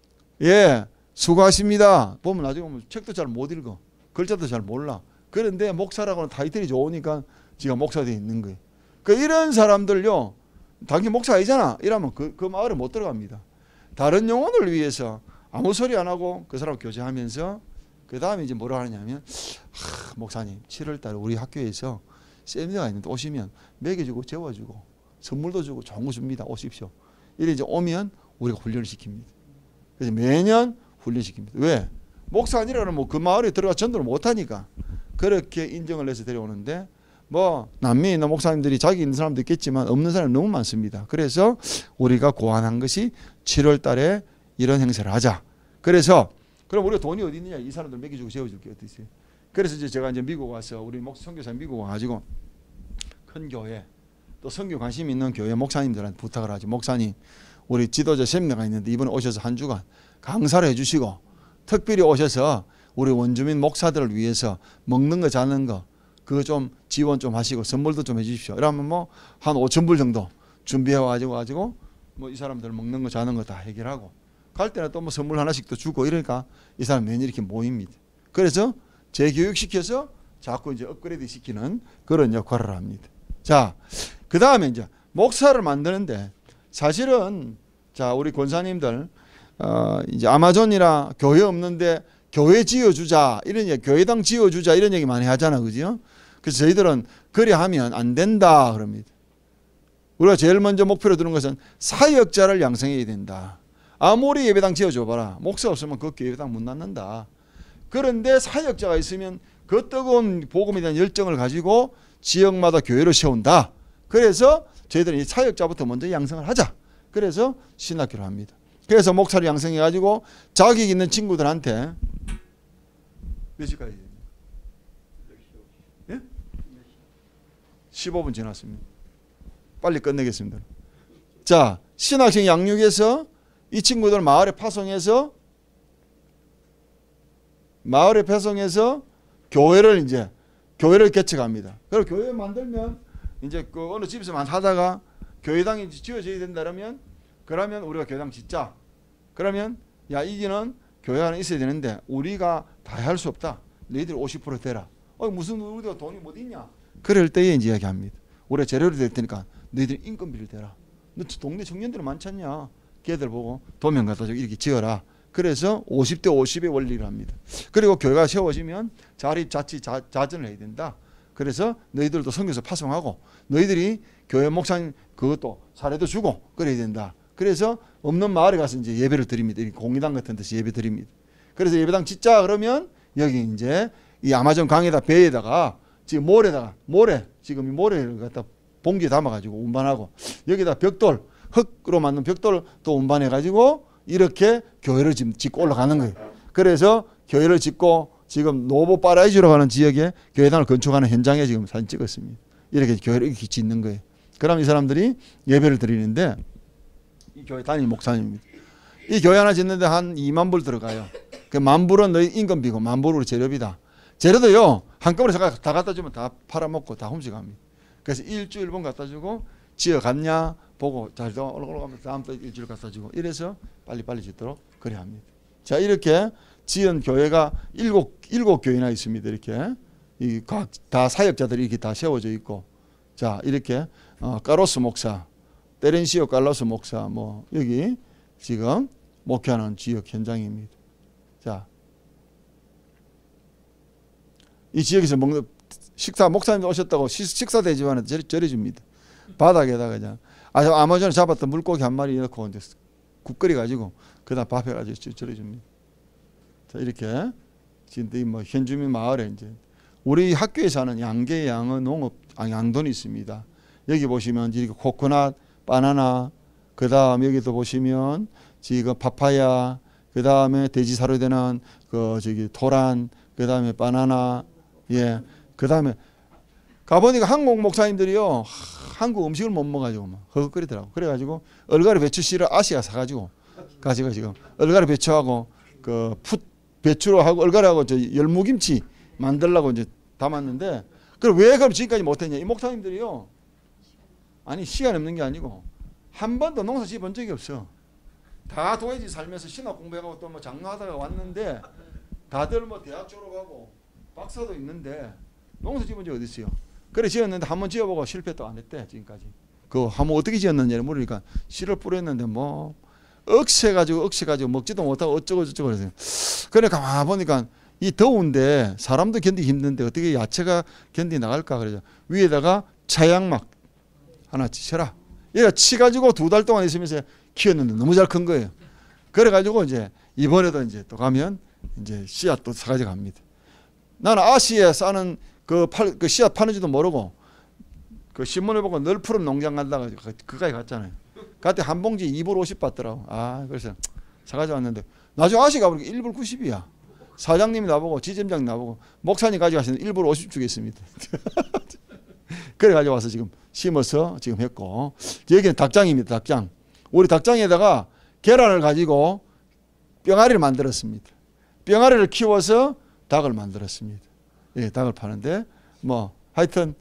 Speaker 1: 예 수고하십니다. 보면 나중에 보면 책도 잘 못 읽어. 글자도 잘 몰라. 그런데 목사라고는 타이틀이 좋으니까 지가 목사 되어 있는 거예요. 이런 사람들요 당연히 목사 아니잖아 이러면 그 마을에 못 들어갑니다. 다른 영혼을 위해서 아무 소리 안 하고 그 사람 교제하면서 그 다음에 이제 뭐라 하냐면 목사님 7월 달에 우리 학교에서 세미나가 있는데 오시면 먹여주고 재워주고 선물도 주고 좋은 거 줍니다. 오십시오. 이래 이제 오면 우리가 훈련을 시킵니다. 그래서 매년 훈련시킵니다. 왜? 목사 아니라면 뭐 그 마을에 들어가 전도를 못하니까 그렇게 인정을 해서 데려오는데 뭐 남미에 있는 목사님들이 자기 있는 사람도 있겠지만 없는 사람이 너무 많습니다. 그래서 우리가 고안한 것이 7월 달에 이런 행사를 하자. 그래서 그럼 우리가 돈이 어디 있느냐? 이 사람들 먹여주고 재워줄 게 어디 있어요? 그래서 이제 제가 이제 미국 와서 우리 선교사 미국 와가지고 큰 교회 또 선교 관심 있는 교회 목사님들한테 부탁을 하지. 목사님 우리 지도자 세미나가 있는데 이번에 오셔서 한 주간 강사를 해주시고 특별히 오셔서 우리 원주민 목사들을 위해서 먹는 거 자는 거 그거 좀 지원 좀 하시고 선물도 좀 해주십시오. 이러면 뭐 한 5,000불 정도 준비해 가지고 뭐 이 사람들 먹는 거 자는 거 다 해결하고 갈 때는 또 뭐 선물 하나씩 또 주고 이러니까 이 사람 매년 이렇게 모입니다. 그래서 재교육시켜서 자꾸 이제 업그레이드 시키는 그런 역할을 합니다. 자, 그 다음에 이제 목사를 만드는데 사실은 자 우리 권사님들 이제 아마존이라 교회 없는데 교회 지어주자 이런 얘기, 교회당 지어주자 이런 얘기 많이 하잖아, 그죠? 그래서 저희들은 그래 하면 안 된다 그럽니다. 우리가 제일 먼저 목표로 두는 것은 사역자를 양성해야 된다. 아무리 예배당 지어줘봐라. 목사 없으면 그 예배당 못 낳는다. 그런데 사역자가 있으면 그 뜨거운 복음에 대한 열정을 가지고 지역마다 교회를 세운다. 그래서 저희들은 이 사역자부터 먼저 양성을 하자. 그래서 신학교를 합니다. 그래서 목사를 양성해가지고 자격 있는 친구들한테 몇 시까지? 예? 15분 지났습니다. 빨리 끝내겠습니다. 자, 신학생 양육에서 이 친구들 마을에 파송해서 교회를 개척합니다. 그리고 교회 만들면 이제 그 어느 집에서만 하다가 교회당이 지어져야 된다면 그러면 우리가 교회당 짓자. 그러면 야 이기는 교회가 하나 있어야 되는데 우리가 다 할 수 없다. 너희들 50% 대라. 무슨 우리가 돈이 못 있냐? 그럴 때에 이제 이야기합니다. 우리가 재료를 될 테니까 너희들 인건비를 대라. 너 동네 청년들 많지 않냐? 걔들 보고 도면 갖다 주고 이렇게 지어라. 그래서 50대 50의 원리를 합니다. 그리고 교회가 세워지면 자립자치자전을 해야 된다. 그래서 너희들도 선교사 파송하고 너희들이 교회 목사님 그것도 사례도 주고 그래야 된다. 그래서 없는 마을에 가서 이제 예배를 드립니다. 공의당 같은 데서 예배 드립니다. 그래서 예배당 짓자 그러면 여기 이제 이 아마존 강에다 배에다가 지금 지금 이 모래를 갖다 봉지에 담아가지고 운반하고 여기다 벽돌 흙으로 만든 벽돌을 또 운반해가지고 이렇게 교회를 짓고 올라가는 거예요. 그래서 교회를 짓고 지금 노보 파라이즈로 가는 지역에 교회당을 건축하는 현장에 지금 사진 찍었습니다. 이렇게 교회를 이렇게 짓는 거예요. 그럼 이 사람들이 예배를 드리는데 이 교회 담임 목사님입니다. 이 교회 하나 짓는데 한 2만 불 들어가요. 그 1,000불은 너희 인건비고 1,000불은 재료비다. 재료도요 한꺼번에 다 갖다 주면 다 팔아먹고 다 훔쳐갑니다. 그래서 일주일분 갖다 주고 지어갔냐 보고 잘 올라가면 다음 또 일주일 갖다 주고 이래서 빨리빨리 짓도록 그래 합니다. 자 이렇게 지은 교회가 일곱 교회나 있습니다. 이렇게 이 각 다 사역자들이 이렇게 다 세워져 있고 자 이렇게 카로스 목사, 테렌시오 칼로스 목사 뭐 여기 지금 목회하는 지역 현장입니다. 자, 이 지역에서 먹는 식사 목사님 오셨다고 식사 대접하는 절해줍니다. 바닥에다가 그냥 아마존에 잡았던 물고기 한 마리 넣고 이제 국 끓여 가지고 그다음 밥 해가지고 절해줍니다. 자 이렇게 지금 뭐 현주민 마을에 이제 우리 학교에서 하는 양계 양어 농업 양돈이 있습니다. 여기 보시면 이렇게 코코넛, 바나나, 그 다음 여기도 보시면 지금 파파야, 그 다음에 돼지 사료 되는 그 저기 토란, 그 다음에 바나나, 예, 그 다음에 가보니까 한국 목사님들이요 한국 음식을 못 먹어가지고 막 허걱거리더라고. 그래가지고 얼갈이 배추 씨를 아시아 사가지고 가지고 지금 얼갈이 배추하고 그 배추로 하고 얼갈이하고 저 열무김치 만들려고 이제 담았는데 그걸 왜 그럼 지금까지 못했냐? 이 목사님들이요 아니 시간 없는 게 아니고 한 번도 농사 지어본 적이 없어. 다 도예지 살면서 신학 공부하고 또 뭐 장로하다가 왔는데 다들 뭐 대학 졸업하고 박사도 있는데 농사 지어본 적이 어디 있어요? 그래 지었는데 한번 지어보고 실패도 안 했대 지금까지. 그 한번 어떻게 지었는지를 모르니까 씨를 뿌렸는데 뭐 억세가지고 먹지도 못하고 어쩌고 저쩌고 그래서 그러니까 가만 보니까 이 더운데 사람도 견디기 힘든데 어떻게 야채가 견디 나갈까 그러죠. 위에다가 차양막 하나 치셔라. 얘가 치가지고 2달 동안 있으면서 키웠는데 너무 잘 큰 거예요. 그래가지고 이제 이번에도 이제 또 가면 이제 씨앗 또 사가지고 갑니다. 나는 아시아에 싸는 그 씨앗 파는지도 모르고 그 신문을 보고 늘 푸른 농장 간다고 그까지 갔잖아요. 그때 한 봉지 2불 50 받더라고. 그래서 사가지고 왔는데 나중에 아시 가보니까 1불 90이야. 사장님이 나보고 지점장 나보고 목사님 가져가시는 1불 50 주겠습니다. 그래 가지고 와서 지금 심어서 지금 했고 여기는 닭장입니다. 닭장. 우리 닭장에다가 계란을 가지고 병아리를 만들었습니다. 병아리를 키워서 닭을 만들었습니다. 예, 닭을 파는데 뭐 하여튼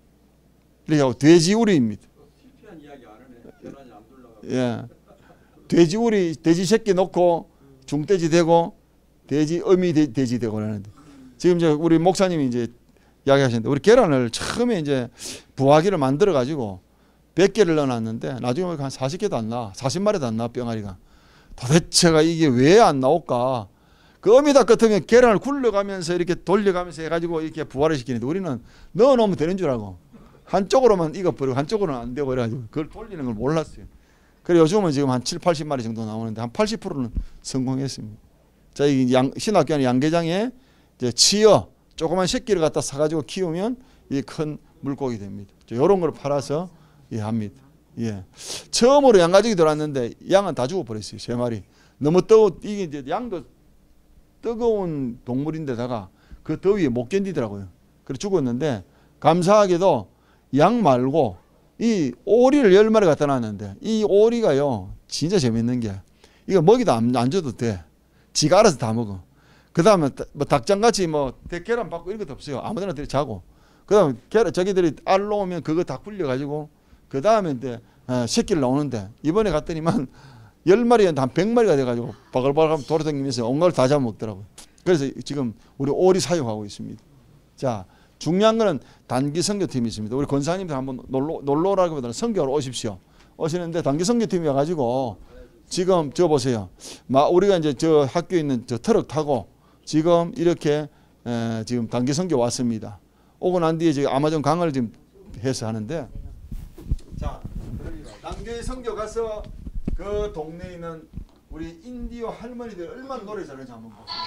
Speaker 1: 이렇게 돼지우리입니다.
Speaker 2: 실패한 이야기 안 하네. 계란이 안 돌아가고.
Speaker 1: 예, 돼지우리 돼지 새끼 놓고 중돼지 되고 돼지 어미 돼지 되고 그러는데 지금 이제 우리 목사님이 이제 이야기하시는데 우리 계란을 처음에 이제 부화기를 만들어 가지고 100개를 넣어놨는데 나중에 한 40개도 안 나와. 40마리도 안 나와 병아리가. 도대체가 이게 왜 안 나올까? 그 어미닭 같으면 계란을 굴려가면서 이렇게 돌려가면서 해가지고 이렇게 부화를 시키는데 우리는 넣어놓으면 되는 줄 알고 한쪽으로만 익어버리고 한쪽으로는 안 되고 그래가지고 그걸 돌리는 걸 몰랐어요. 그래 요즘은 지금 한 7, 80마리 정도 나오는데 한 80%는 성공했습니다. 자, 이 신학교는 양계장에 이제 치어 조그만 새끼를 갖다 사가지고 키우면 이 큰 물고기 됩니다. 이런 걸 팔아서 예, 합니다. 예. 처음으로 양가죽이 들어왔는데 양은 다 죽어버렸어요. 3마리. 너무 이게 이제 양도 뜨거운 동물인데다가 그 더위에 못 견디더라고요. 그래 죽었는데 감사하게도 양 말고 이 오리를 10마리 갖다 놨는데 이 오리가요 진짜 재밌는 게 이거 먹이도 안 줘도 돼. 지가 알아서 다 먹어. 그 다음에 뭐 닭장같이 뭐 계란 받고 이런 것도 없어요. 아무데나 들이 자고. 그 다음에 저기들이 알 놓으면 그거 다 굴려가지고 그 다음에 이제 새끼를 나오는데 이번에 갔더니만 10마리한테 한 100마리가 돼가지고 바글바글 돌아다니면서 온갖 걸 다 잡아먹더라고요. 그래서 지금 우리 오리 사육하고 있습니다. 자, 중요한 거는 단기 선교팀이 있습니다. 우리 권사님들 한번 놀러 오라기보다는 선교하러 오십시오. 오시는데 단기 선교팀이 와가지고 지금 저 보세요. 우리가 이제 저 학교에 있는 저 트럭 타고 지금 이렇게 지금 단기 선교 왔습니다. 오고 난 뒤에 저기 아마존 강을 지금 해서 하는데 자, 단기 선교 가서 그 동네에 있는 우리 인디오 할머니들 얼마나 노래 잘하는지 한번 보세요.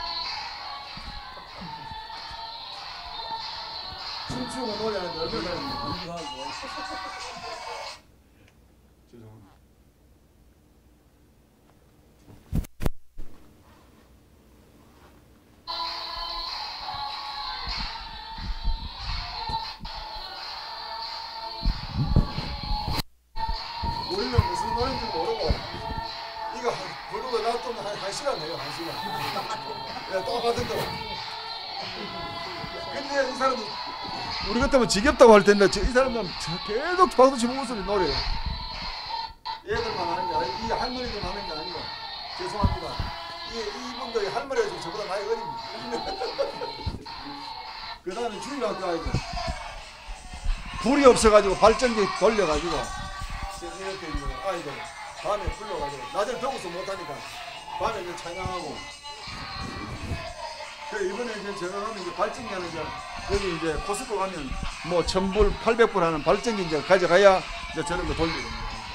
Speaker 1: 춤추고 노래하는데 얼마나 잘하는지. 죄송합니다. 우리는 무슨 노래인지 모르고 이거 부르고 놔두면 한 시간 내요. 한 시간. 야, 똑같은 거. 근데 이 사람은 우리 같으면 지겹다고 할 텐데 이 사람들은 계속 박수 치고 웃으면 노래해요. 얘들만 하는 게 아니고 이 할머니들만 하는 게 아니고 죄송합니다. 이분들이 할머니가 지금 저보다 나이 어립니다. 그 다음에 주일학교 아이들 불이 없어가지고 발전기 돌려가지고 이렇게 아이들 밤에 불러가지고 낮에 더워서 못하니까 밤에 이제 찬양하고 그래 이번에 이제 제가 가면 이제 발전기 하는 게 여기 이제 코스코 가면 뭐 1000불 800불 하는 발전기 이제 가져가야 이제 저런 거 돌리거든요.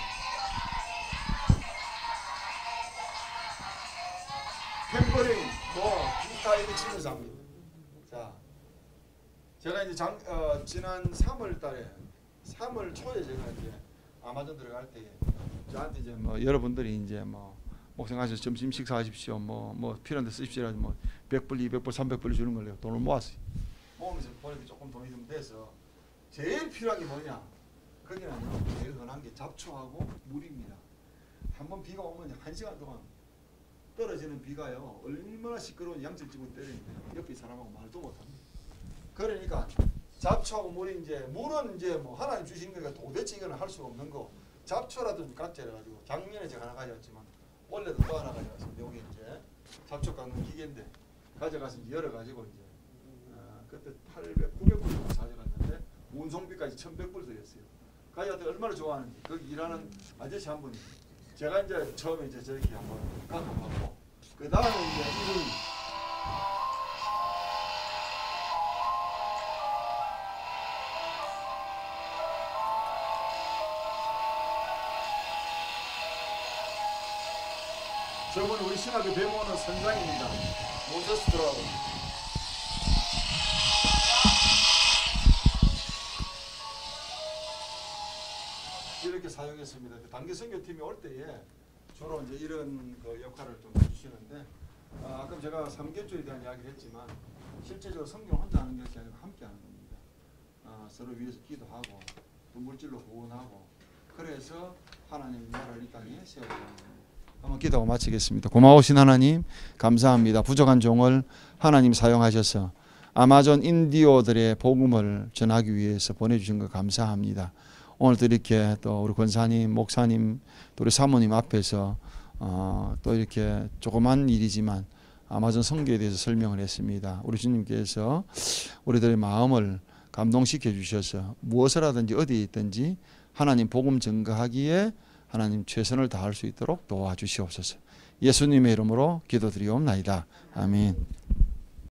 Speaker 1: 탬버린 뭐 기타 이렇게 치면서 합니다. 자, 제가 이제 지난 3월 달에 3월 초에 제가 이제 아마존 들어갈 때 저한테 이제 뭐 여러분들이 이제 뭐 목사님 가셔서 점심 식사하십시오. 뭐 필요한 데 쓰십시오. 뭐 100불, 200불, 300불 주는 걸로 돈을 모았어요. 모으면서 보니까 조금 돈이 좀 돼서 제일 필요한 게 뭐냐? 거기는요 제일 흔한 게 잡초하고 물입니다. 한번 비가 오면 1시간 동안 떨어지는 비가요 얼마나 시끄러운 양철 집을 때리는데 옆에 사람하고 말도 못합니다. 그러니까 잡초하고 물이 이제 물은 이제 뭐 하나님 주신 거니까 도대체 이거는 할 수가 없는 거. 잡초라도 좀 갖자 해가지고 작년에 제가 하나 가져왔지만 원래도 또 하나 가져왔습니다. 여기 이제 잡초 깎는 기계인데 가져가서 이제 열어가지고 이제 그때 800, 900불 정도 가져갔는데 운송비까지 1100불 들였어요. 가져갔더니 얼마나 좋아하는지 거기 일하는 아저씨 한 분이 제가 이제 처음에 이제 저렇게 한번 깎아봤고 그 다음에 이제 이분이 저분 우리 신학교 배모는 선장입니다. 모저스트라고. 이렇게 사용했습니다. 단기 선교팀이 올 때에 주로 이제 이런 그 역할을 좀 해주시는데 아까 제가 삼계주에 대한 이야기를 했지만 실제적으로 성경 혼자 하는 것이 아니고 함께 하는 겁니다. 서로 위해서 기도하고 또 물질로 후원하고 그래서 하나님 나라를 이 땅에 세우는 겁니다. 한번 기도하고 마치겠습니다. 고마우신 하나님 감사합니다. 부족한 종을 하나님 사용하셔서 아마존 인디오들의 복음을 전하기 위해서 보내주신 것 감사합니다. 오늘도 이렇게 또 우리 권사님, 목사님, 또 우리 사모님 앞에서 또 이렇게 조그만 일이지만 아마존 선교에 대해서 설명을 했습니다. 우리 주님께서 우리들의 마음을 감동시켜 주셔서 무엇을 하든지 어디에 있든지 하나님 복음 전가하기에 하나님 최선을 다할 수 있도록 도와주시옵소서. 예수님의 이름으로 기도드리옵나이다. 아멘.